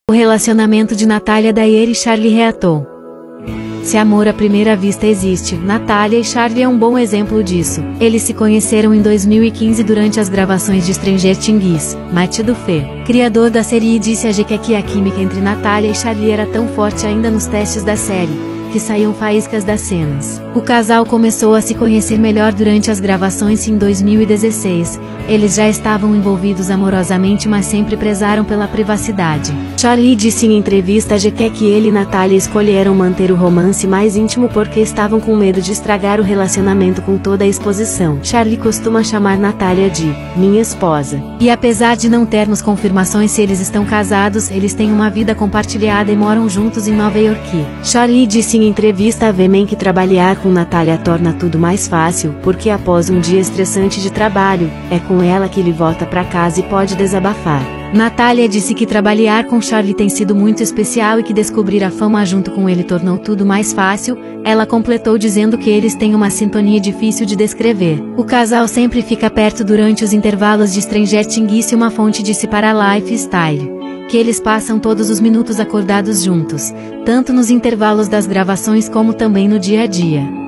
O relacionamento de Natalia Dyer e Charlie reatou. Se amor à primeira vista existe, Natalia e Charlie é um bom exemplo disso. Eles se conheceram em 2015 durante as gravações de Stranger Things. Matthew Duffy, criador da série, disse a GQ que a química entre Natalia e Charlie era tão forte ainda nos testes da série, que saíam faíscas das cenas. O casal começou a se conhecer melhor durante as gravações em 2016. Eles já estavam envolvidos amorosamente, mas sempre prezaram pela privacidade. Charlie disse em entrevista à GQ que ele e Natalia escolheram manter o romance mais íntimo porque estavam com medo de estragar o relacionamento com toda a exposição. Charlie costuma chamar Natalia de minha esposa. E apesar de não termos confirmações se eles estão casados, eles têm uma vida compartilhada e moram juntos em Nova York. Charlie disse em entrevista à VMA que trabalhar com Natalia torna tudo mais fácil, porque após um dia estressante de trabalho, é com ela que ele volta para casa e pode desabafar. Natalia disse que trabalhar com Charlie tem sido muito especial e que descobrir a fama junto com ele tornou tudo mais fácil. Ela completou dizendo que eles têm uma sintonia difícil de descrever. O casal sempre fica perto durante os intervalos de Stranger Things e uma fonte disse para a Lifestyle que eles passam todos os minutos acordados juntos, tanto nos intervalos das gravações como também no dia a dia.